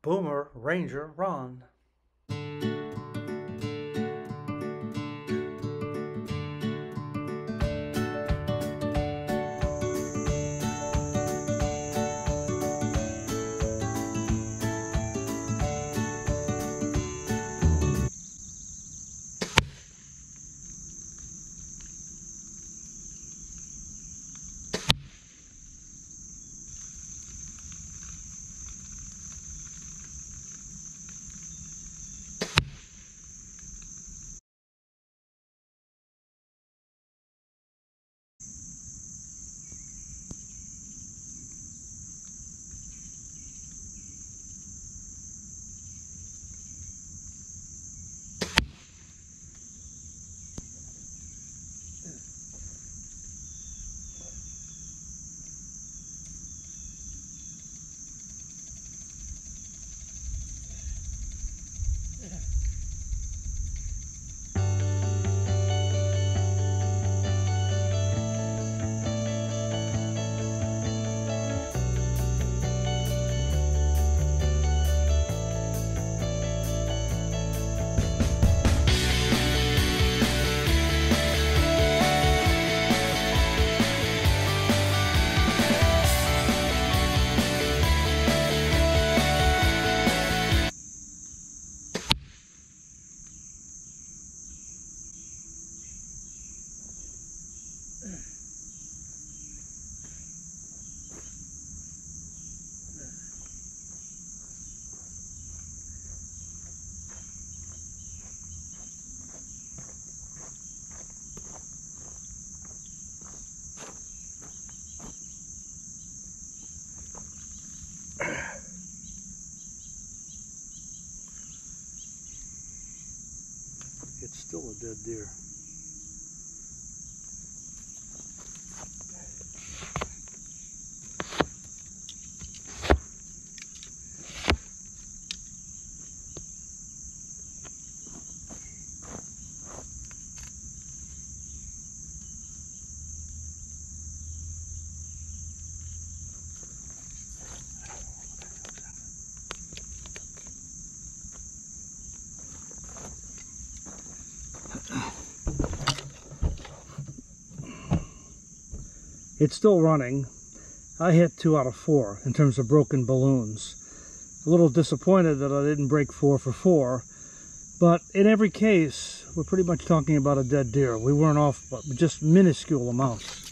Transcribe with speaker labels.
Speaker 1: Boomer Ranger Run. It's still a dead deer. It's still running. I hit 2 out of 4 in terms of broken balloons. A little disappointed that I didn't break 4 for 4, but in every case, we're pretty much talking about a dead deer. We weren't off but just minuscule amounts.